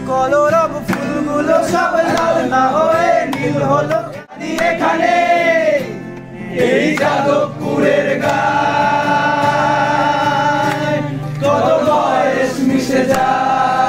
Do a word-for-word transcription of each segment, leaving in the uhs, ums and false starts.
কলরব ফুলগুলো সব লাল না হয়ে নীল হলো এখানে এই যাদবপুরের গায়ে কত বয়স মিশে যায়।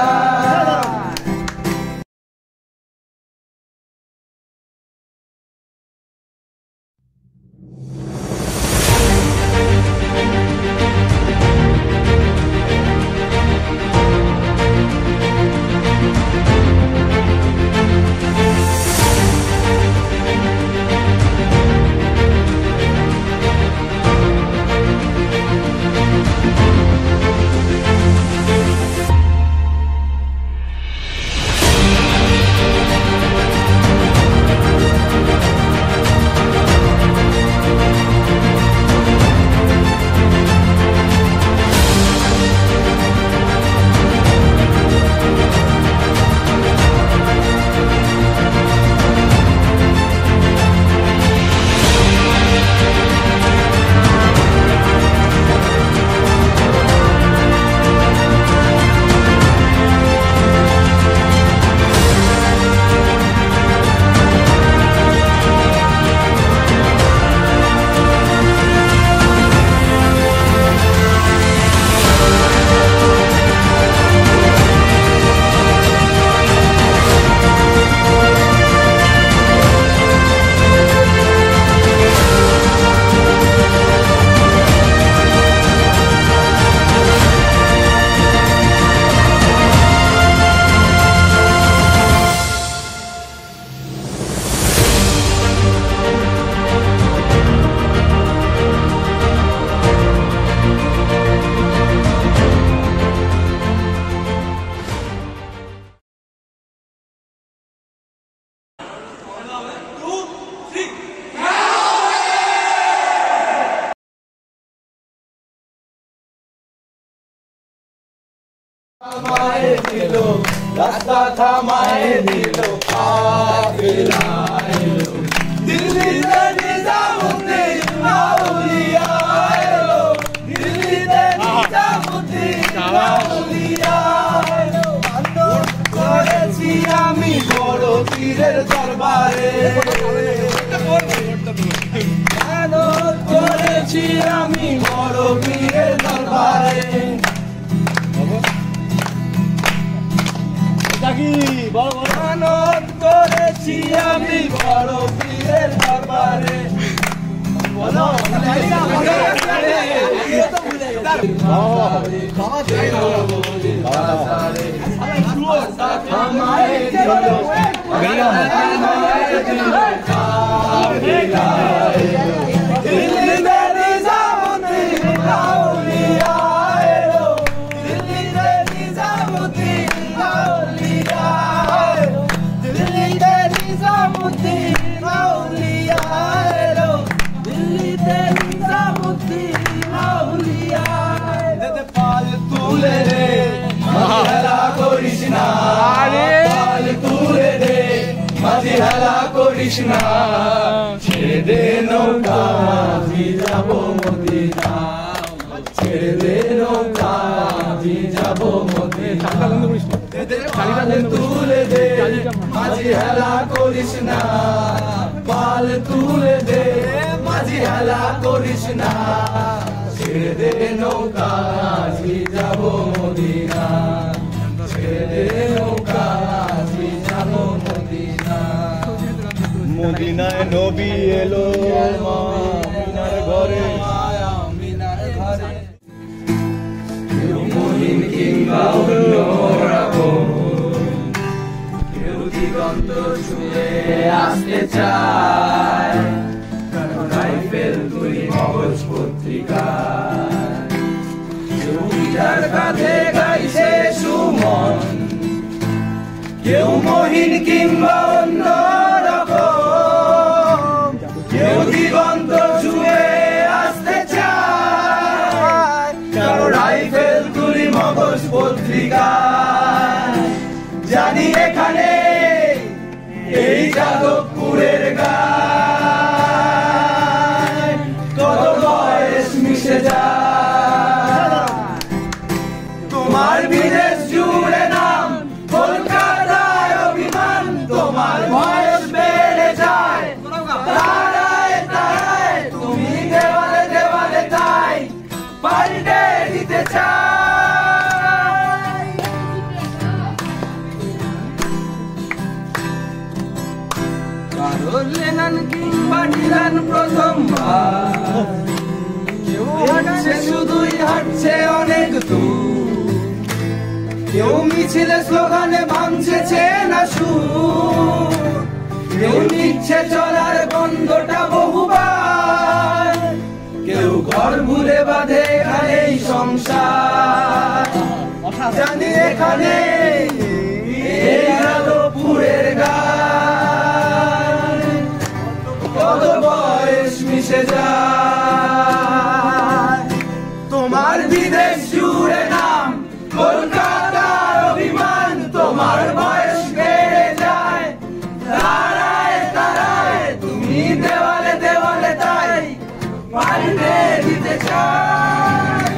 থামায়ে দিল রাস্তা থামায়ে দিল কাফেলা এলো দিল্লিতে নিজামুদ্দিন আউলিয়া এলো দিল্লিতে নিজামুদ্দিন আউলিয়া এলো আন্দোলন করেছি আমি বড় পীরের দরবারে আন্দোলন করেছি আমি বড় পীরের দরবারে আনন্দ করেছি আমি বড় পীরের দরবারে কৃষ্ণা ছেড়ে দে নৌকা আমি যাব মদিনা ছেড়ে দে নৌকা আমি যাব মদিনা তুলে দে মাঝি হেলা করিস না পাল তুলে দে মাঝি হেলা করিস না ছেড়ে দে নৌকা আমি যাব মদিনা ছেড়ে দে নৌকা আমি যাব মদিনা মদিনায় নবী এলো মিনার ঘরে মিনার ঘরে কেউ মহিন কিংবা অন্যরকম কেউ দিগন্ত ছুঁয়ে আসতে চায় কারণ রাইফেল তুলি মগজ পত্রিকা কেউ গিটার কাঁধে গাইছে সুমন কেউ মহিন কিংবা অন্য কেউ দিগন্ত ছুঁয়ে আসতে চায় কারো রাইফেল তুলি মগজ পত্রিকা জানি এখানে এই যাদবপুরের গায়ে কত বয়স মিশে যায় তোমার বিদেশ জুড়ে নাম কলকাতা লেনান কিংবা ডিলান প্রথমবার, সে শুধুই হাঁটছে অনেক দূর, কেউ মিছিলে স্লোগানে ভাঙছে চেনা সুর, কেউ নিচ্ছে চলার গন্ধটা বহুবার, কেউ ঘর ভুলে বাঁধে এখানেই সংসার। জানি এখানে এই যাদবপুরের গান কত বয়স মিশে যায়। তোমার বিদেশ জুড়ে নাম, কলকাতার অভিমান, তোমার বয়স বেড়ে যায় তারায় তারায়, তুমি দেওয়ালে দেওয়ালে তাই পাল্টে দিতে চাই।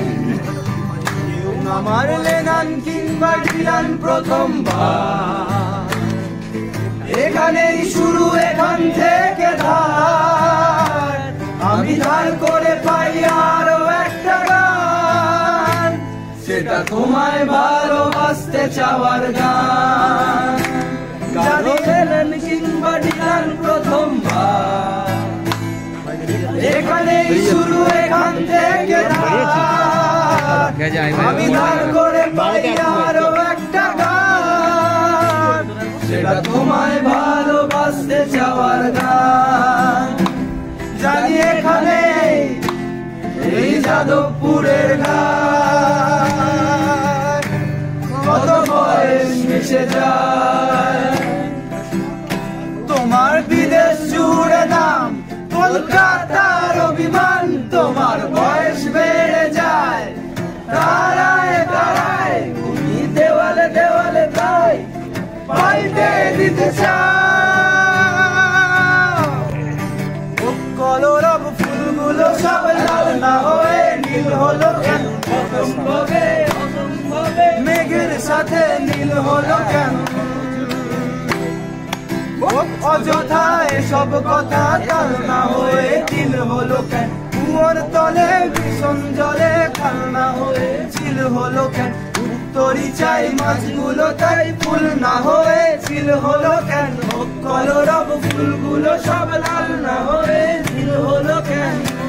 আমার লেনান কিংবা ডিলান প্রথমবার, এখানেই শুরু এখান থেকে ধার, আমি ধার করে পাই আরো একটা গান, সেটা তোমায় ভালোবাসতে চাওয়ার গান। জানি লেনান কিংবা ডিলান প্রথমবার, এখানেই শুরু এখান থেকে ধার, আমি ধার করে পাই আরো একটা গান, সেটা তোমায় ভালোবাসতে চাওয়ার গান। জানি এখানে এই যাদবপুরের গান কত বয়স মিশে যায়। তোমার বিদেশ জুড়ে নাম, কলকাতার অভিমান, তোমার বয়স বেড়ে যায় তারায় তারায়, তুমি দেওয়ালে দেওয়ালে তাই পাল্টে দিতে চাও। কলরব ফুলগুলো সব লাল না হয়ে নীল হলো কেন, অসম্ভবে অসম্ভবে মেঘের সাথে নীল হলো কেন, অযথা এসব কথা কাল না হয়ে দিল হলো কেন, কুয়োর তলে ভীষণ জলে খাল না হয়ে ছিল হলো কেন, উত্তরই চাই মাছগুলো তাই ফুল না হয়ে ছিল হলো কেন, কলরব ফুলগুলো সব লাল না হয়ে নীল হলো কেন।